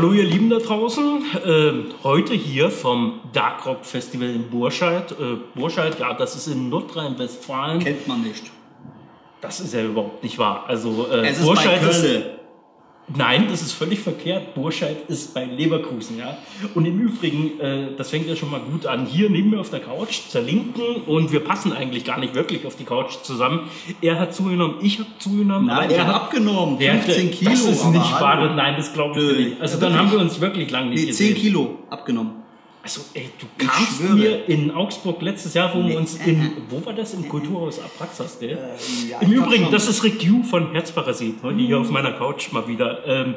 Hallo ihr Lieben da draußen, heute hier vom Dark Rock Festival in Burscheid. Burscheid, ja, das ist in Nordrhein-Westfalen. Kennt man nicht. Das ist ja überhaupt nicht wahr. Also es ist Burscheid bei Köln. Nein, das ist völlig verkehrt. Burscheid ist bei Leverkusen, ja. Und im Übrigen, das fängt ja schon mal gut an. Hier neben mir auf der Couch, zur Linken, und wir passen eigentlich gar nicht wirklich auf die Couch zusammen. Er hat zugenommen, ich habe zugenommen. Nein, aber er hat abgenommen, 15 Kilo. Das ist aber nicht wahr, nein, das glaube ich nicht. Also dann haben wir uns wirklich lange nicht gesehen. 10 Kilo abgenommen. Also ey, du kamst mir in Augsburg letztes Jahr, wo wir uns wo war das? Im Kulturhaus Abraxas, gell? Ja, im Übrigen, das ist Rick Yu von Herzparasit, heute hier auf meiner Couch mal wieder.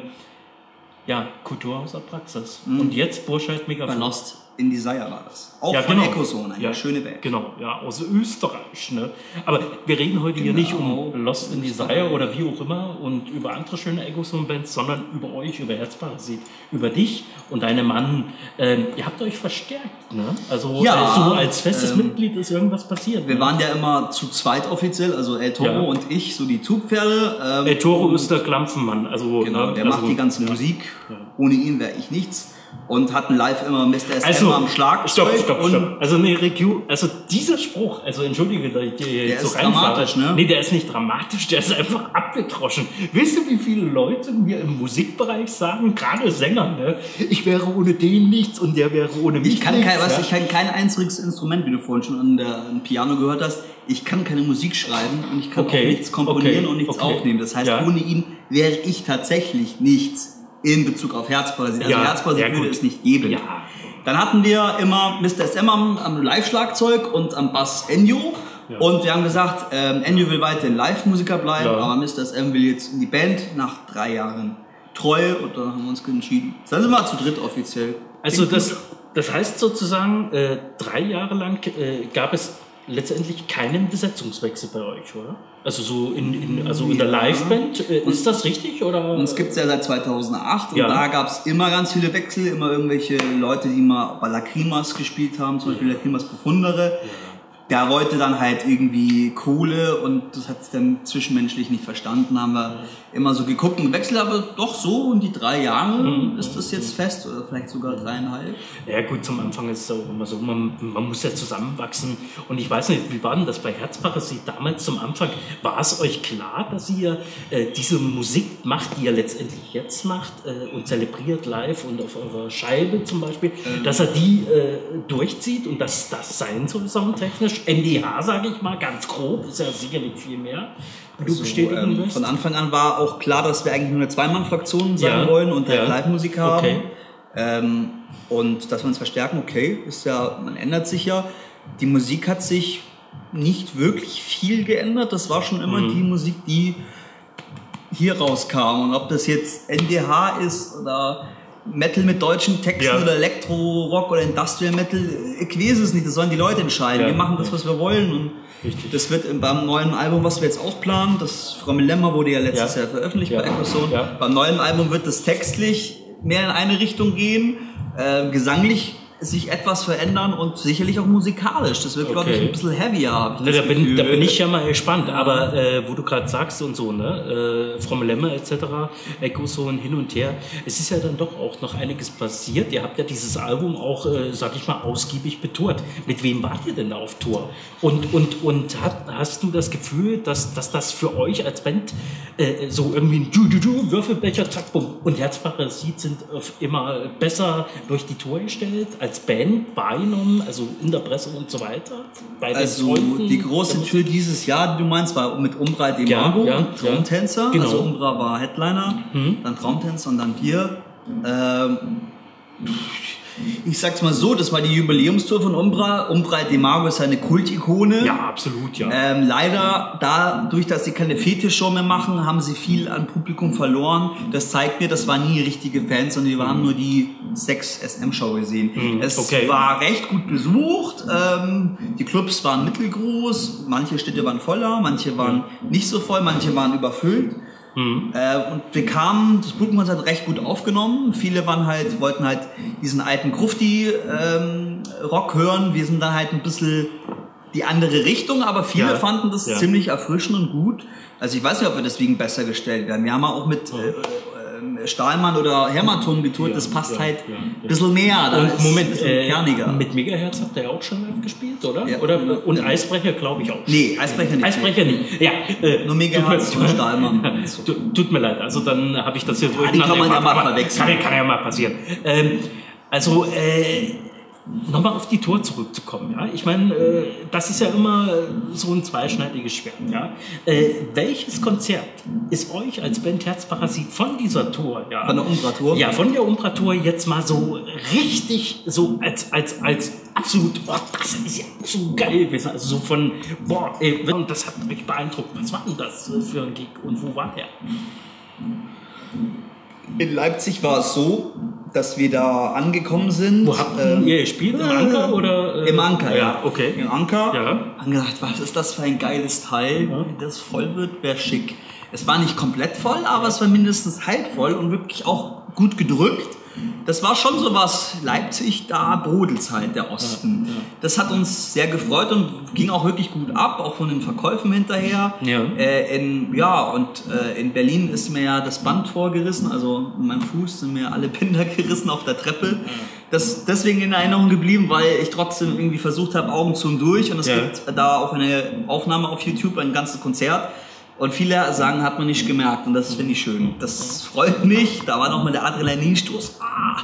Ja, Kulturhaus Abraxas. Und jetzt Burscheid Megafon. Bei Lost in Desire war das. Auch ja, von genau. Ecozone, eine schöne Band. Genau, ja, aus Österreich. Ne? Aber wir reden heute hier nicht um Lost in Desire oder wie auch immer und über andere schöne Ecozone-Bands, sondern über euch, über Herzparasit, über dich und deinen Mann. Ihr habt euch verstärkt, ne? Also ja, so als festes Mitglied ist irgendwas passiert. Wir waren ja immer zu zweit offiziell, also El Toro und ich, so die Zugpferde. El Toro ist der Klampfenmann. Also, genau, der macht die ganze Musik. Ja. Ohne ihn wäre ich nichts. Und hatten live immer Mr. SM am Schlagzeug. Stopp. Also nee, Rick Yu, also dieser Spruch, also entschuldige, dass ich dir der so ist dramatisch, ne? Nee, der ist nicht dramatisch, der ist einfach abgedroschen. Wisst ihr, wie viele Leute mir im Musikbereich sagen, gerade Sänger, ne? Ich wäre ohne den nichts und der wäre ohne mich ich kann nichts. Ich kann kein einziges Instrument, wie du vorhin schon an Piano gehört hast. Ich kann keine Musik schreiben und ich kann auch nichts komponieren und nichts aufnehmen. Das heißt, ohne ihn wäre ich tatsächlich nichts. In Bezug auf Herzparasit. Also Herzparasit würde es nicht geben. Ja. Dann hatten wir immer Mr. SM am Live-Schlagzeug und am Bass Ennio. Ja. Und wir haben gesagt, Ennio will weiterhin Live-Musiker bleiben, aber Mr. SM will jetzt in die Band nach 3 Jahren treu. Und dann haben wir uns entschieden. Dann sind wir zu dritt offiziell. Also das heißt sozusagen, 3 Jahre lang gab es letztendlich keinen Besetzungswechsel bei euch, oder? Also so in der Liveband, ist das richtig? Oder? Uns gibt es ja seit 2008 und da gab es immer ganz viele Wechsel, immer irgendwelche Leute, die mal bei Lacrimas gespielt haben, zum Beispiel Lacrimas Profundere. Der wollte dann halt irgendwie Kohle und das hat sich dann zwischenmenschlich nicht verstanden, haben wir immer so geguckt und gewechselt, aber doch so und die 3 Jahre ist das jetzt fest oder vielleicht sogar 3,5. Ja gut, zum Anfang ist es auch immer so, man muss ja zusammenwachsen und ich weiß nicht, wie war denn das bei Herzparasit damals zum Anfang? War es euch klar, dass ihr diese Musik macht, die ihr letztendlich jetzt macht und zelebriert live und auf eurer Scheibe zum Beispiel, dass er die durchzieht und dass das sein soll, soundtechnisch? NDH, sage ich mal, ganz grob, ist ja sicherlich viel mehr. Du bestätigen wirst. Von Anfang an war auch klar, dass wir eigentlich nur eine Zweimann-Fraktion sein wollen und Live-Musik haben. Und dass wir uns verstärken, ist ja, man ändert sich ja. Die Musik hat sich nicht wirklich viel geändert. Das war schon immer die Musik, die hier rauskam. Und ob das jetzt NDH ist oder Metal mit deutschen Texten oder Elektro-Rock oder Industrial Metal, ich weiß es nicht, das sollen die Leute entscheiden. Wir machen das, was wir wollen und das wird beim neuen Album, was wir jetzt auch planen, das Frommelemma wurde ja letztes Jahr veröffentlicht bei Ecozone. Beim neuen Album wird das textlich mehr in eine Richtung gehen, gesanglich sich etwas verändern und sicherlich auch musikalisch. Das wird, glaube ich, ein bisschen heavier. Da bin ich ja mal gespannt. Aber wo du gerade sagst und so, ne, Frommelemma etc., Ecozone hin und her, es ist ja dann doch auch noch einiges passiert. Ihr habt ja dieses Album auch, sag ich mal, ausgiebig betourt. Mit wem wart ihr denn da auf Tour? Und hast du das Gefühl, dass das für euch als Band so irgendwie ein Würfelbecher, zack, bumm, und Herzparasit sind immer besser durch die Tour gestellt, als Band wahrgenommen, also in der Presse und so weiter? Also die große Tür dieses Jahr, du meinst, war mit Umbra Demago, Traumtänzer. Genau. Also Umbra war Headliner, dann Traumtänzer und dann wir. Ich sag's mal so, das war die Jubiläumstour von Umbra. Umbra Demago ist eine Kultikone. Ja, absolut, ja. Leider, dadurch, dass sie keine Fetischshow mehr machen, haben sie viel an Publikum verloren. Das zeigt mir, das waren nie richtige Fans, sondern die haben nur die 6 SM-Show gesehen. Es war recht gut besucht. Die Clubs waren mittelgroß. Manche Städte waren voller, manche waren nicht so voll, manche waren überfüllt. Und wir kamen, das Publikum hat halt recht gut aufgenommen. Viele wollten halt diesen alten Grufti-Rock hören. Wir sind dann halt ein bisschen die andere Richtung, aber viele fanden das ziemlich erfrischend und gut. Also ich weiß nicht, ob wir deswegen besser gestellt werden. Wir haben auch mit Stahlmann oder Hämatom getourt, das passt halt ein bisschen mehr. Da und Moment, kerniger. Mit Megahertz habt ihr ja auch schon live gespielt, oder? Ja. Und Eisbrecher glaube ich auch. Nee, Eisbrecher nicht. Eisbrecher nicht. Ja, nur Megahertz und Stahlmann. Tut mir leid, also dann habe ich das hier die kann man ja mal verwechseln. Kann ja mal passieren. Nochmal auf die Tour zurückzukommen, ja. Ich meine, das ist ja immer so ein zweischneidiges Schwert, ja. Welches Konzert ist euch als Band Herzparasit von dieser Tour, ja? Von der Umbra-Tour? Ja, von der Umbra-Tour jetzt mal so richtig, so als absolut, das ist ja so geil gewesen. Also so von, und das hat mich beeindruckt. Was war denn das für ein Gig und wo war der? In Leipzig war es so, dass wir da angekommen sind. Wo habt ihr gespielt? Im Anker? Oder, Im Anker, ja. Okay. Im Anker. Ja. Haben gedacht, was ist das für ein geiles Teil? Ja. Wenn das voll wird, wäre schick. Es war nicht komplett voll, aber es war mindestens halb voll und wirklich auch gut gedrückt. Das war schon so was, Leipzig, da Brodelzeit, der Osten. Ja. Das hat uns sehr gefreut und ging auch wirklich gut ab, auch von den Verkäufen hinterher. Ja. In Berlin ist mir ja das Band vorgerissen, also in meinem Fuß sind mir alle Bänder gerissen auf der Treppe. Ja. Das ist deswegen in Erinnerung geblieben, weil ich trotzdem irgendwie versucht habe, Augen zu und durch. Und es gibt da auch eine Aufnahme auf YouTube, ein ganzes Konzert. Und viele sagen, hat man nicht gemerkt und das finde ich schön. Das freut mich. Da war nochmal der Adrenalinstoß.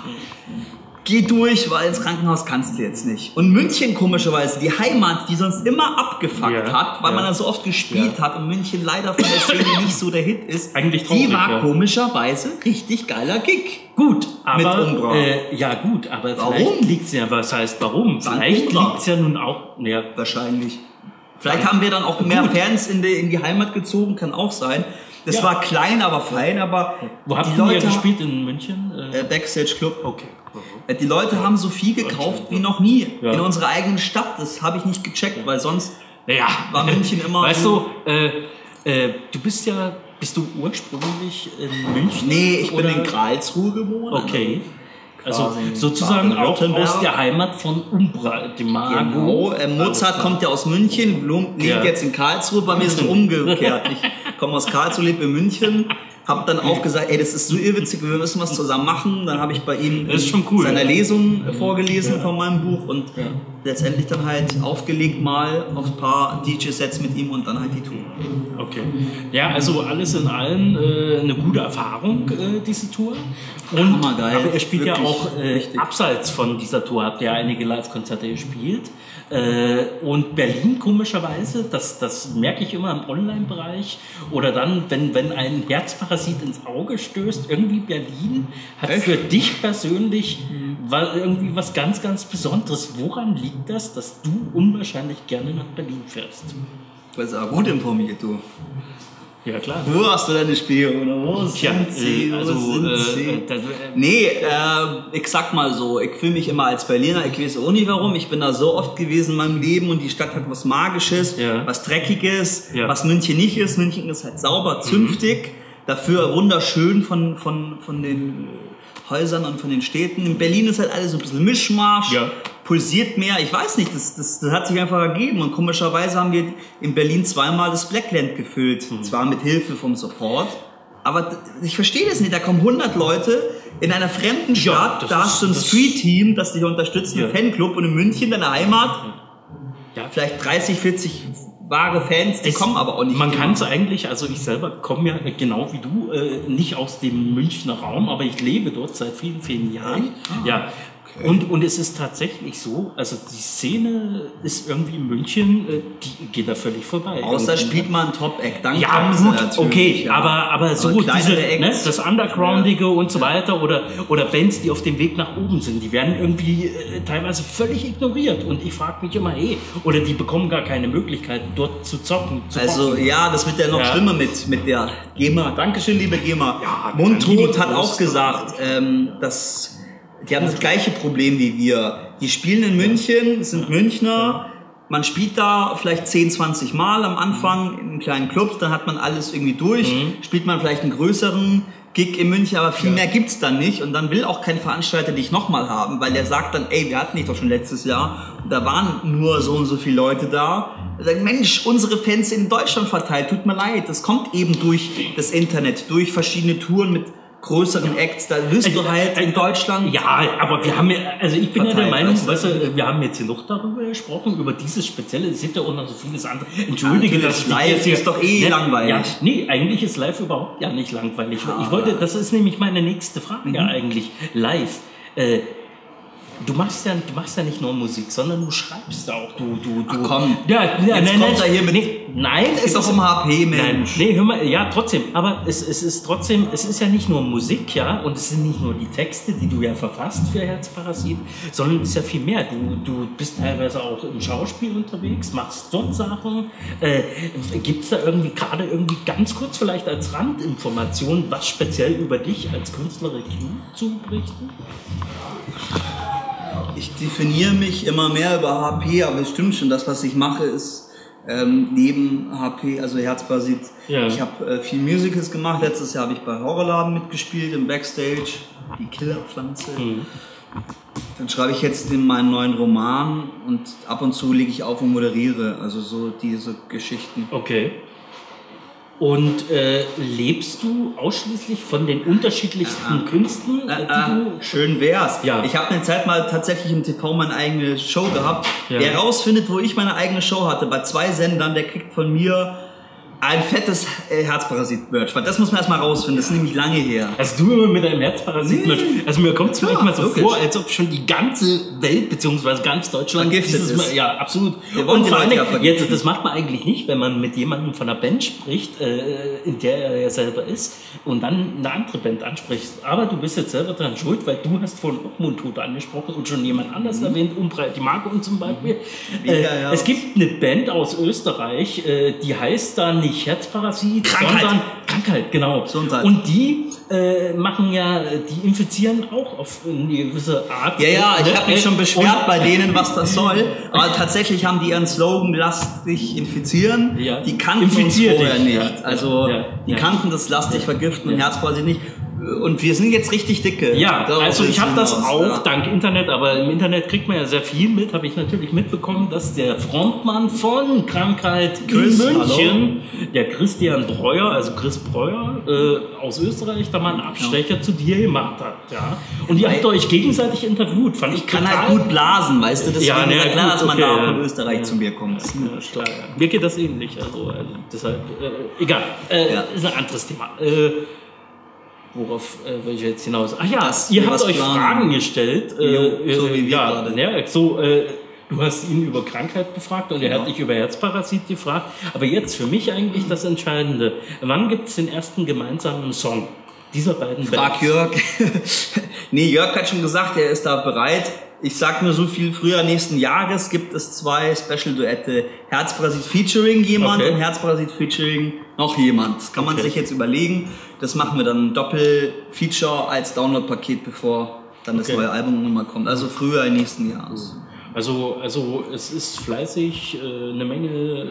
Geh durch, weil ins Krankenhaus kannst du jetzt nicht. Und München komischerweise, die Heimat, die sonst immer abgefuckt hat, weil man da so oft gespielt hat und München leider von der Szene nicht so der Hit ist, eigentlich traurig, die war komischerweise richtig geiler Gig. Gut, aber mit Umbra. Aber vielleicht liegt es ja, was heißt warum? Vielleicht liegt es ja nun auch, wahrscheinlich. Vielleicht haben wir dann auch mehr Fans in die Heimat gezogen, kann auch sein. Das war klein, aber fein, aber wo habt ihr gespielt in München? Backstage Club. Okay. Die Leute haben so viel gekauft wie noch nie in unserer eigenen Stadt. Das habe ich nicht gecheckt, weil sonst war München immer. Weißt du, bist du ursprünglich in München? Nee, ich bin in Karlsruhe geboren. Okay. Also sozusagen auch aus der Heimat von Umbra, dem Mago. Genau. Mozart kommt ja aus München, lebt jetzt in Karlsruhe. Bei mir ist es umgekehrt. Ich komme aus Karlsruhe, lebe in München. Hab dann auch gesagt, das ist so irrwitzig, wir müssen was zusammen machen. Dann habe ich bei ihm seiner Lesung vorgelesen von meinem Buch und letztendlich dann halt aufgelegt mal auf ein paar DJ-Sets mit ihm und dann halt die Tour. Okay. Ja, also alles in allem eine gute Erfahrung, diese Tour. Und, geil. Aber er spielt wirklich, ja auch abseits von dieser Tour, habt ihr einige Live-Konzerte gespielt. Und Berlin komischerweise, das merke ich immer im Online-Bereich oder dann, wenn ein Herzparasit ins Auge stößt, irgendwie Berlin hat für dich persönlich irgendwie was ganz, ganz Besonderes. Woran liegt das, dass du unwahrscheinlich gerne nach Berlin fährst? Du bist auch gut informiert, du. Ja, klar. Wo hast du deine Spiele? Oder wo sind sie? Ich sag mal so, ich fühle mich immer als Berliner, ich weiß auch nicht warum, ich bin da so oft gewesen in meinem Leben und die Stadt hat was Magisches, was Dreckiges, was München nicht ist. München ist halt sauber, zünftig, dafür wunderschön von den Häusern und von den Städten. In Berlin ist halt alles so ein bisschen Mischmasch, pulsiert mehr, ich weiß nicht, das hat sich einfach ergeben und komischerweise haben wir in Berlin zweimal das Blackland gefüllt, zwar mit Hilfe vom Support, aber ich verstehe das nicht, da kommen 100 Leute in einer fremden Stadt, da hast du ein Street-Team, das dich unterstützt, ein Fanclub und in München, deine Heimat, vielleicht 30, 40 wahre Fans, die kommen aber auch nicht. Man kann es eigentlich, also ich selber komme ja genau wie du, nicht aus dem Münchner Raum, aber ich lebe dort seit vielen, vielen Jahren. Okay. Und es ist tatsächlich so, also die Szene ist irgendwie in München, die geht da völlig vorbei. Außer spielt man ein Top-Act, dann kommen sie natürlich. Okay, aber so diese, das Undergroundige und so weiter oder Bands, die auf dem Weg nach oben sind, die werden irgendwie teilweise völlig ignoriert und ich frage mich immer, oder die bekommen gar keine Möglichkeit, dort zu zocken. Das wird ja noch schlimmer mit der GEMA. Dankeschön, liebe GEMA. Mundtot hat auch gesagt, dass die haben das gleiche Problem wie wir. Die spielen in München, sind Münchner, man spielt da vielleicht 10, 20 Mal am Anfang in kleinen Clubs, dann hat man alles irgendwie durch, spielt man vielleicht einen größeren Gig in München, aber viel mehr gibt's dann nicht und dann will auch kein Veranstalter dich nochmal haben, weil der sagt dann, wir hatten dich doch schon letztes Jahr und da waren nur so und so viele Leute da. Er sagt, Mensch, unsere Fans in Deutschland verteilt, tut mir leid, das kommt eben durch das Internet, durch verschiedene Touren mit größeren Acts, da wirst du halt in Deutschland. Ja, aber wir haben ja, also ich bin ja der Meinung, weißt du, wir haben jetzt hier noch darüber gesprochen, über dieses Spezielle, es gibt ja auch noch so vieles andere. Entschuldige, das live ist doch langweilig. Ja, nee, eigentlich ist live überhaupt ja nicht langweilig. Ich wollte, das ist nämlich meine nächste Frage eigentlich, live. Du machst ja nicht nur Musik, sondern du schreibst auch. Ach komm, jetzt kommt er hier mit. Nein, es ist doch um HP, Mensch. Nee, hör mal, ja, trotzdem. Aber es ist trotzdem, es ist ja nicht nur Musik, ja, und es sind nicht nur die Texte, die du ja verfasst für Herzparasit, sondern es ist ja viel mehr. Du bist teilweise auch im Schauspiel unterwegs, machst dort Sachen. Gibt es da irgendwie ganz kurz vielleicht als Randinformation, was speziell über dich als Künstlerin zu berichten? Ich definiere mich immer mehr über HP, aber es stimmt schon, das, was ich mache, ist neben HP, also Herzparasit. Ja. Ich habe viel Musicals gemacht. Letztes Jahr habe ich bei Horrorladen mitgespielt, im Backstage, die Killerpflanze. Dann schreibe ich jetzt meinen neuen Roman und ab und zu lege ich auf und moderiere, also so diese Geschichten. Okay. Und lebst du ausschließlich von den unterschiedlichsten Künsten, die du... Schön wär's. Ja. Ich habe eine Zeit mal tatsächlich im TV meine eigene Show gehabt. Ja. Wer rausfindet, wo ich meine eigene Show hatte, bei 2 Sendern, der kriegt von mir ein fettes Herzparasit-Merch. Weil das muss man erstmal rausfinden, das ist nämlich lange her. Hast du immer mit deinem Herzparasit-Merch? Also mir kommt es manchmal so vor, als ob schon die ganze Welt, beziehungsweise ganz Deutschland vergiftet ist. Ja, absolut. Und vor allem, jetzt, das macht man eigentlich nicht, wenn man mit jemandem von einer Band spricht, in der er ja selber ist, und dann eine andere Band anspricht. Aber du bist jetzt selber daran schuld, weil du hast vorhin auch Mundtot angesprochen und schon jemand anders erwähnt, die Marco zum Beispiel. Es gibt eine Band aus Österreich, die heißt da nicht Herzparasit, sondern Krankheit, genau. Gesundheit. Und die machen ja, die infizieren auch auf eine gewisse Art. Ja, ich habe mich schon beschwert bei denen, was das soll. Aber tatsächlich haben die ihren Slogan, lass dich infizieren. Ja. Die kannten uns vorher nicht. Also die kannten das, lass dich vergiften und Herzparasit nicht. Und wir sind jetzt richtig dicke. Ja, also ich habe das auch dank Internet, aber im Internet kriegt man ja sehr viel mit, habe ich natürlich mitbekommen, dass der Frontmann von Krankheit in München, der Christian Breuer, also Chris Breuer aus Österreich, da mal einen Abstecher zu dir gemacht hat. Ja? Und ihr habt euch gegenseitig interviewt. Fand ich kann halt gut blasen, weißt du, deswegen ist klar, dass man da von Österreich zu mir kommt. Ja, klar, ja. Mir geht das ähnlich, also deshalb, egal, ist ein anderes Thema. Worauf will ich jetzt hinaus? Ach ja, ihr habt euch Fragen gestellt. So wie wir gerade. Ja, du hast ihn über Krankheit befragt und er hat dich über Herzparasit gefragt. Aber jetzt für mich eigentlich das Entscheidende. Wann gibt es den ersten gemeinsamen Song dieser beiden Bands? Frag Jörg. Nee, Jörg hat schon gesagt, er ist da bereit. Ich sag nur so viel, Frühjahr nächsten Jahres gibt es 2 Special-Duette. Herzparasit featuring jemand und Herzparasit featuring noch jemand. Das kann man sich jetzt überlegen. Das machen wir dann Doppel-Feature als Download-Paket, bevor dann das neue Album nochmal kommt. Also Frühjahr nächsten Jahres. Also es ist fleißig, eine Menge,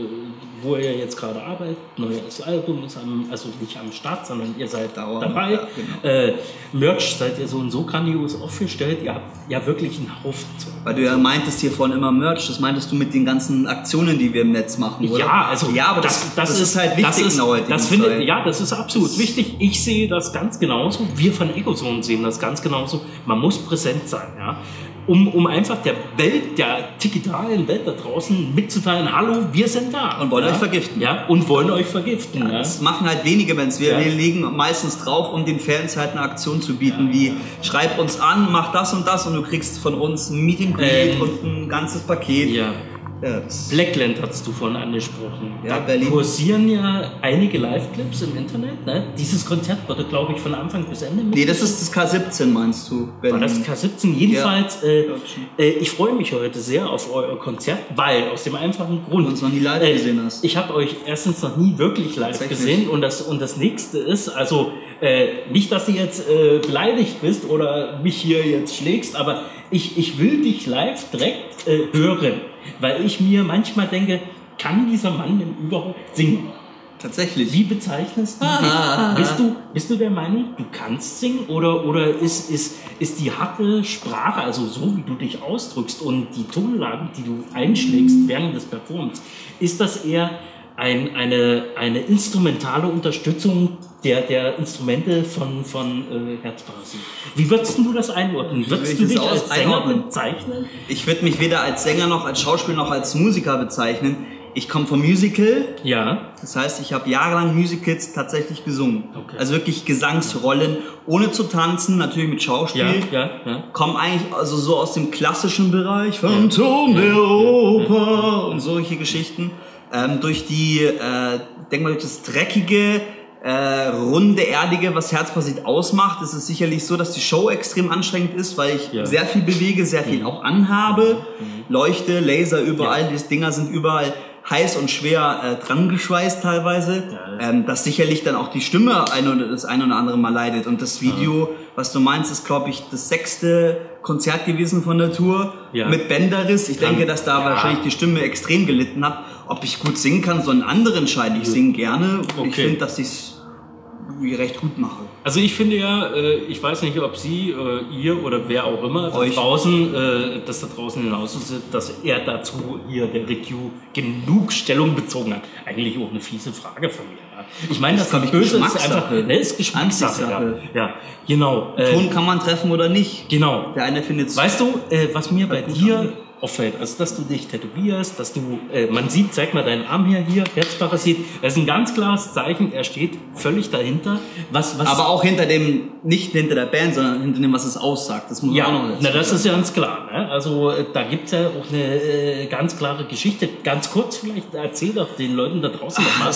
wo ihr jetzt gerade arbeitet. Neues Album ist also nicht am Start, sondern ihr seid dabei. Ja, genau. Merch seid ihr so und so grandios aufgestellt. Ihr habt ja wirklich einen Haufen Zeug. Weil du ja meintest hier vorhin immer Merch, das meintest du mit den ganzen Aktionen, die wir im Netz machen, oder? Ja, also aber das ist halt wichtig in der heutigen Zeit. Ja, das ist absolut wichtig. Ich sehe das ganz genauso. Wir von Ecozone sehen das ganz genauso. Man muss präsent sein, ja. Um einfach der Welt, der digitalen Welt da draußen mitzuteilen, hallo, wir sind da. Und wollen euch vergiften. Ja, und wollen euch vergiften. Ja. Das machen halt wenige Bands. Wir legen meistens drauf, um den Fans halt eine Aktion zu bieten, wie schreib uns an, mach das und das und du kriegst von uns ein Meet and Greet und ein ganzes Paket. Ja. Blackland hattest du vorhin angesprochen. Ja, da Berlin. kursieren ja einige Live-Clips im Internet. Ne? Dieses Konzert wurde, glaube ich, von Anfang bis Ende mit. Nee, das ist das K17, meinst du? Berlin. War das K17? Jedenfalls, ich freue mich heute sehr auf euer Konzert, weil aus dem einfachen Grund. Du uns noch nie live gesehen hast. Ich habe euch erstens noch nie wirklich live gesehen und das nächste ist, also nicht, dass du jetzt beleidigt bist oder mich hier jetzt schlägst, aber ich will dich live direkt hören. Weil ich mir manchmal denke, kann dieser Mann denn überhaupt singen? Tatsächlich. Wie bezeichnest du dich? Bist du der Meinung, du kannst singen? Oder ist die harte Sprache, also so wie du dich ausdrückst und die Tonlagen, die du einschlägst während des Performens, ist das eher eine instrumentale Unterstützung der Instrumente von Herzparasit. Wie würdest du das einordnen? Würdest du dich als Sänger bezeichnen? Ich würde mich weder als Sänger noch als Schauspieler noch als Musiker bezeichnen. Ich komme vom Musical. Ja. Das heißt, ich habe jahrelang Musicals tatsächlich gesungen. Okay. Also wirklich Gesangsrollen, ohne zu tanzen, natürlich mit Schauspiel. Ja. Komme eigentlich also so aus dem klassischen Bereich, Phantom der Oper und solche Geschichten. Durch die, denk mal, durch das dreckige, runde, erdige, was Herzparasit ausmacht, ist es sicherlich so, dass die Show extrem anstrengend ist, weil ich sehr viel bewege, sehr viel auch anhabe, Leuchte, Laser überall, die Dinger sind überall heiß und schwer dran geschweißt teilweise, dass sicherlich dann auch die Stimme das ein oder andere Mal leidet. Und das Video, was du meinst, ist, glaube ich, das 6. Konzert gewesen von der Tour mit Bänderriss. Ich denke, dass da wahrscheinlich die Stimme extrem gelitten hat. Ob ich gut singen kann, so einen anderen entscheiden. Ich singe gerne. Okay. Ich finde, dass ich es recht gut mache. Also ich finde ja, ich weiß nicht, ob Sie, ihr oder wer auch immer da draußen hinaus ist, dass er dazu hier, der Rick Yu, genug Stellung bezogen hat. Eigentlich auch eine fiese Frage von mir. Ja. Ich meine, das ist böse, ist einfach, ist Geschmackssache. Ja, genau. Ton kann man treffen oder nicht. Genau. Der eine findet es. Weißt du, was mir bei dir auffällt, also dass du dich tätowierst, dass du, man sieht, zeig mal deinen Arm hier, Herzparasit, das ist ein ganz klares Zeichen, er steht völlig dahinter. Was aber auch hinter dem, nicht hinter der Band, sondern hinter dem, was es aussagt. Das muss man auch noch dazu sagen. Das ist ja ganz klar. Ne? Also da gibt's ja auch eine ganz klare Geschichte. Ganz kurz vielleicht, erzähl doch den Leuten da draußen nochmal.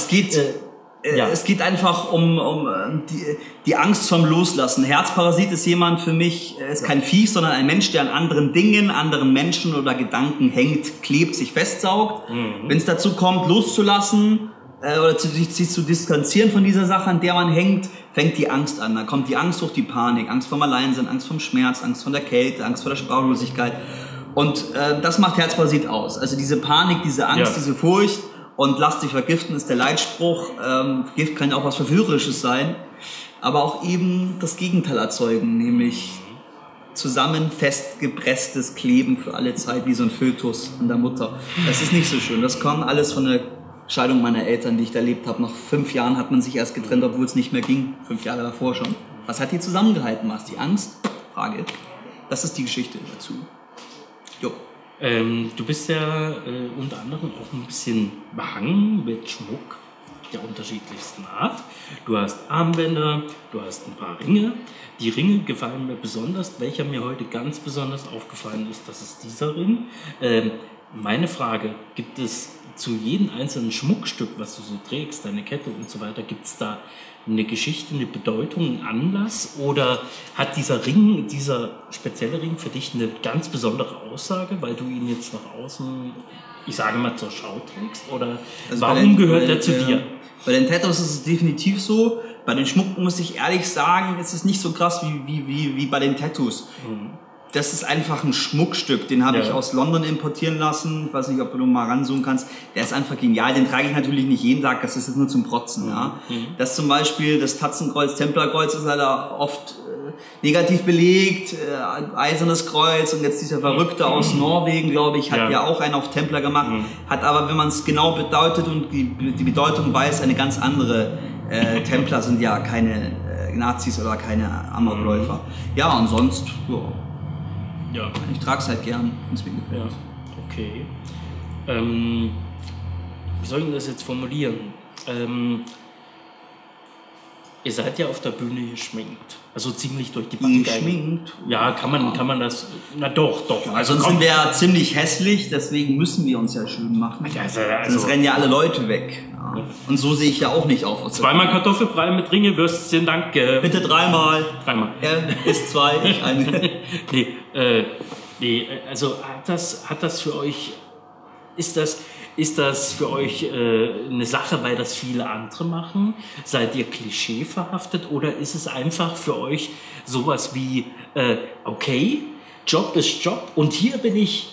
Es geht einfach um die Angst vom Loslassen. Herzparasit ist jemand für mich, ist kein Viech, sondern ein Mensch, der an anderen Dingen, anderen Menschen oder Gedanken hängt, klebt, sich festsaugt. Wenn es dazu kommt, loszulassen oder sich zu distanzieren von dieser Sache, an der man hängt, fängt die Angst an. Dann kommt die Angst durch die Panik, Angst vom Alleinsein, Angst vom Schmerz, Angst vor der Kälte, Angst vor der Sprachlosigkeit. Und das macht Herzparasit aus. Also diese Panik, diese Angst, diese Furcht. Und lass dich vergiften ist der Leitspruch. Gift kann ja auch was Verführerisches sein, aber auch eben das Gegenteil erzeugen, nämlich zusammen festgepresstes Kleben für alle Zeit, wie so ein Fötus an der Mutter. Das ist nicht so schön. Das kam alles von der Scheidung meiner Eltern, die ich da erlebt habe. Nach 5 Jahren hat man sich erst getrennt, obwohl es nicht mehr ging. 5 Jahre davor schon. Was hat die zusammengehalten? Was? Die Angst? Frage. Das ist die Geschichte dazu. Jo. Du bist ja unter anderem auch ein bisschen behangen mit Schmuck der unterschiedlichsten Art. Du hast Armbänder, du hast ein paar Ringe. Die Ringe gefallen mir besonders. Welcher mir heute ganz besonders aufgefallen ist, das ist dieser Ring. Meine Frage, gibt es zu jedem einzelnen Schmuckstück, was du so trägst, deine Kette und so weiter, gibt es da eine Geschichte, eine Bedeutung, einen Anlass? Oder hat dieser Ring, dieser spezielle Ring für dich eine ganz besondere Aussage, weil du ihn jetzt nach außen, ich sage mal, zur Schau trägst? Oder also warum gehört er zu dir? Bei den Tattoos ist es definitiv so. Bei den Schmuck muss ich ehrlich sagen, ist es nicht so krass wie bei den Tattoos. Das ist einfach ein Schmuckstück, den habe ich aus London importieren lassen. Ich weiß nicht, ob du mal ranzoomen kannst. Der ist einfach genial, den trage ich natürlich nicht jeden Tag, das ist jetzt nur zum Protzen. Ja. Das zum Beispiel, das Tatzenkreuz, Templerkreuz ist halt oft negativ belegt, eisernes Kreuz, und jetzt dieser Verrückte aus Norwegen, glaube ich, hat ja auch einen auf Templer gemacht, hat aber, wenn man es genau bedeutet und die Bedeutung weiß, eine ganz andere. Templer sind ja keine Nazis oder keine Amokläufer. Ja, und sonst, ja, ich trage es halt gern, wenn es mir gefällt. Ja, okay. Wie soll ich das jetzt formulieren? Ihr seid ja auf der Bühne geschminkt. Also ziemlich durch die Bank. Geschminkt? Ja, kann man das... Na doch. Ja, also sonst sind wir ja ziemlich hässlich, deswegen müssen wir uns ja schön machen. Sonst rennen ja alle Leute weg. Ja. Und so sehe ich ja auch nicht auf. 2-mal Kartoffelbrei mit Ringewürstchen, danke. Bitte 3-mal. 3-mal. Er isst 2, ich eine. Nee, also hat das für euch... Ist das für euch eine Sache, weil das viele andere machen? Seid ihr klischeeverhaftet oder ist es einfach für euch sowas wie, okay, Job ist Job und hier bin ich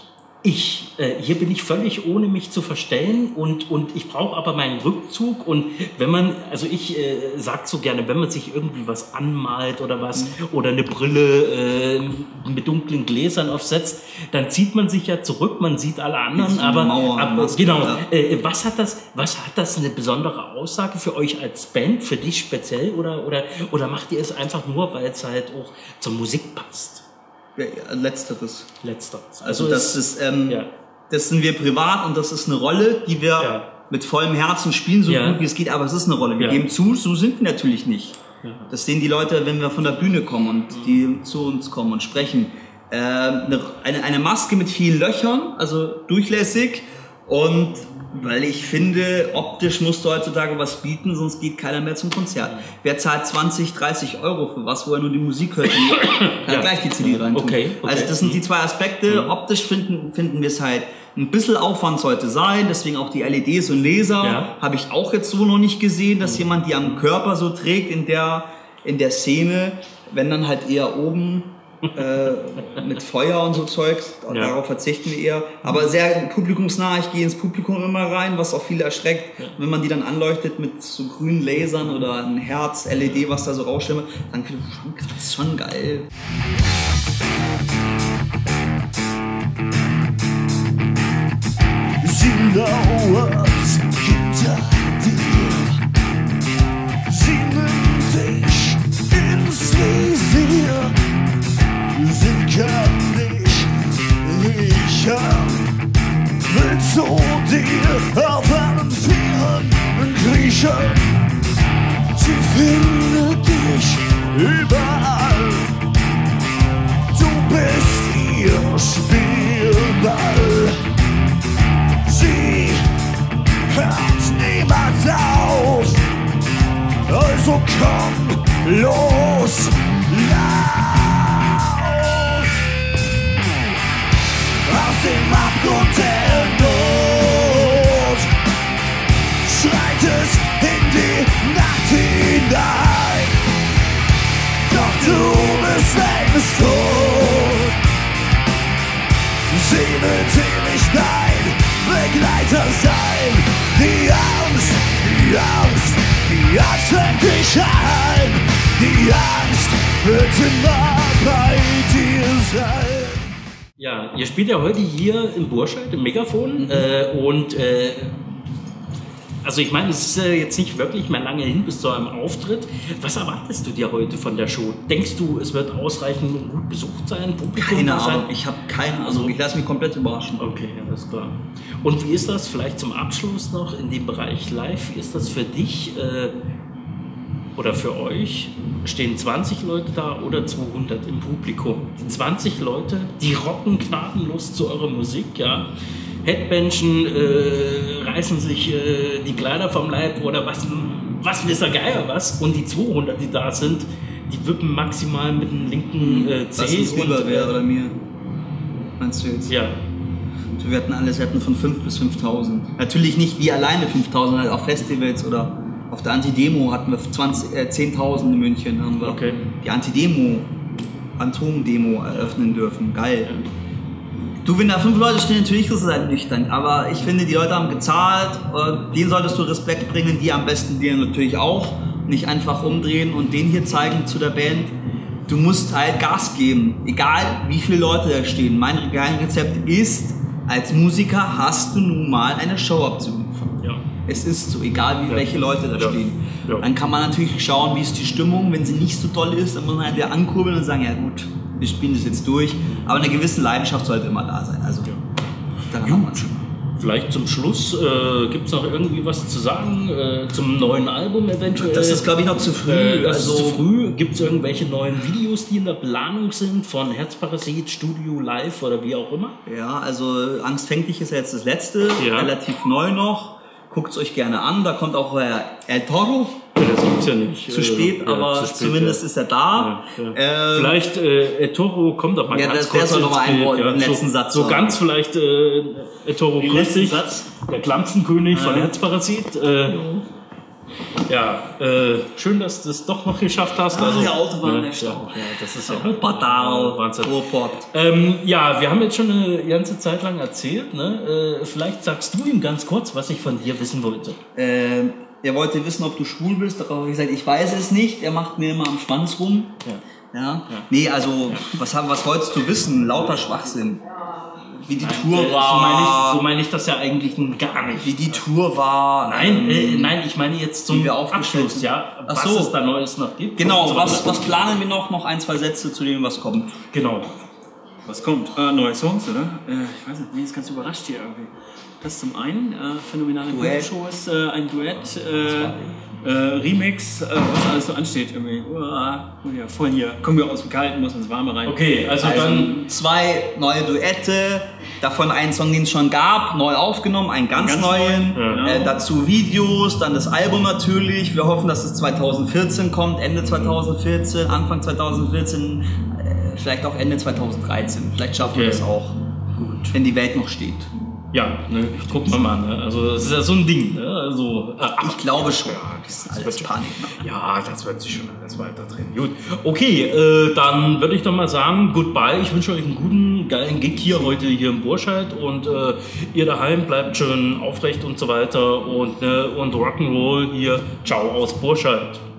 hier bin ich völlig ohne mich zu verstellen und ich brauche aber meinen Rückzug und wenn man, also ich sag so gerne, wenn man sich irgendwie was anmalt oder was oder eine Brille mit dunklen Gläsern aufsetzt, dann zieht man sich ja zurück, man sieht alle anderen, aber genau, was hat das eine besondere Aussage für euch als Band, für dich speziell oder macht ihr es einfach nur, weil es halt auch zur Musik passt? Ja, Letzteres. Also das ist, das sind wir privat und das ist eine Rolle, die wir mit vollem Herzen spielen, so gut wie es geht, aber es ist eine Rolle. Wir geben zu, so sind wir natürlich nicht. Ja. Das sehen die Leute, wenn wir von der Bühne kommen und die zu uns kommen und sprechen. Eine Maske mit vielen Löchern, also durchlässig und weil ich finde, optisch musst du heutzutage was bieten, sonst geht keiner mehr zum Konzert. Wer zahlt 20, 30 Euro für was, wo er nur die Musik hört und kann gleich die CD reintun. Okay. Also das sind die zwei Aspekte. Optisch finden wir es halt ein bisschen Aufwand sollte sein, deswegen auch die LEDs und Laser habe ich auch jetzt so noch nicht gesehen, dass jemand die am Körper so trägt in der Szene, wenn dann halt eher oben mit Feuer und so Zeugs, darauf verzichten wir eher. Aber sehr publikumsnah, ich gehe ins Publikum immer rein, was auch viele erschreckt. Wenn man die dann anleuchtet mit so grünen Lasern oder ein Herz, LED, was da so rausschimmert, dann finde ich, das ist schon geil. Sie lauert hinter dir, sie nimmt dich ins Visier. Sie kann dich hören, will zu dir auf allen Vieren kriechen. Sie findet dich überall, du bist ihr Spielball. Sie hört niemals auf, also komm los, aus dem Abgrund der Not schreit es in die Nacht hinein. Doch du bist längst tot. Sie wird ewig dein Begleiter sein. Die Angst fängt dich ein. Die Angst wird immer bei dir sein. Ja, ihr spielt ja heute hier im Burscheid, im Megafon also ich meine, es ist jetzt nicht wirklich mehr lange hin bis zu einem Auftritt. Was erwartest du dir heute von der Show? Denkst du, es wird ausreichend und gut besucht sein? Publikum keine Ahnung, ich habe keine Ahnung. Ich lasse mich komplett überraschen. Okay, alles klar. Und wie ist das vielleicht zum Abschluss noch in dem Bereich Live? Wie ist das für dich oder für euch? Stehen 20 Leute da oder 200 im Publikum? Die 20 Leute, die rocken gnadenlos zu eurer Musik, ja. Headbenchen, reißen sich die Kleider vom Leib oder was weiß der Geier was. Und die 200, die da sind, die wippen maximal mit dem linken Zeh. Was ist Silberwehr oder mir? Meinst du jetzt? Ja. Wir hatten von 5 bis 5.000. Natürlich nicht wir alleine 5.000, halt auch Festivals oder auf der Antidemo hatten wir 10.000 in München. Haben wir die Atomdemo eröffnen dürfen. Geil. Ja. Du, wenn da 5 Leute stehen, natürlich ist es halt nüchtern, aber ich finde, die Leute haben gezahlt, denen solltest du Respekt bringen, die am besten dir natürlich auch, nicht einfach umdrehen und den hier zeigen zu der Band. Du musst halt Gas geben, egal wie viele Leute da stehen. Mein Geheimrezept ist, als Musiker hast du nun mal eine Show abzuliefern. Ja. Es ist so, egal wie welche Leute da stehen. Ja. Dann kann man natürlich schauen, wie ist die Stimmung, wenn sie nicht so toll ist, dann muss man halt wieder ankurbeln und sagen, ja gut, wir spielen das jetzt durch, aber eine gewisse Leidenschaft sollte immer da sein. Also, dann haben wir schon. Vielleicht zum Schluss, gibt es noch irgendwie was zu sagen zum neuen Album eventuell? Das ist, glaube ich, noch zu früh. Das ist zu früh. Gibt es irgendwelche neuen Videos, die in der Planung sind von Herzparasit, Studio, Live oder wie auch immer? Ja, also Angst fängt dich ist ja jetzt das letzte, relativ neu noch. Guckt es euch gerne an, da kommt auch El Toro. Das gibt's ja nicht. Zu spät, aber zu spät, zumindest ist er da. Ja. Vielleicht El Toro kommt doch mal ganz kurz. Der soll noch mal ein Wort im letzten Satz so ganz vielleicht El Toro grüß dich. Der Klampenkönig von Herzparasit. Ja, schön, dass du es doch noch geschafft hast. Also, der Autobahn, der Stau. Ja, das ist ja Wahnsinn. Ja, wir haben jetzt schon eine ganze Zeit lang erzählt. Ne? Vielleicht sagst du ihm ganz kurz, was ich von dir wissen wollte. Er wollte wissen, ob du schwul bist. Darauf habe ich gesagt, ich weiß es nicht. Er macht mir immer am Schwanz rum. Ja. Nee, also, was wolltest du wissen? Lauter Schwachsinn. Wie die Tour war. So meine ich das ja eigentlich gar nicht. Wie die Tour war. Nein, ich meine jetzt zum Abschluss, was es da Neues noch gibt. Genau, was planen wir noch? Noch ein, zwei Sätze zu dem, was kommt. Genau. Was kommt? Neue Songs, oder? Ich weiß nicht, bin jetzt ganz überrascht hier irgendwie. Das zum einen, phänomenale Shows, ein Duett, Remix, was alles so ansteht irgendwie. Voll hier, kommen wir aus dem Kalten, muss ins Warme rein. Okay, also dann 2 neue Duette, davon einen Song, den es schon gab, neu aufgenommen, einen ganz neuen. Dazu Videos, dann das Album natürlich. Wir hoffen, dass es 2014 kommt, Ende 2014, Anfang 2014, vielleicht auch Ende 2013. Vielleicht schaffen wir das auch, wenn die Welt noch steht. Ja, ne, gucken wir mal. Ne? Also das ist ja so ein Ding. Ne? Also, ich glaube schon. Ja, das alles Panik. Ja, das wird sich schon alles weiter drehen. Gut. Okay, dann würde ich doch mal sagen, goodbye. Ich wünsche euch einen guten, geilen Gig hier heute hier im Burscheid und ihr daheim bleibt schön aufrecht und so weiter und Rock'n'Roll hier. Ciao aus Burscheid.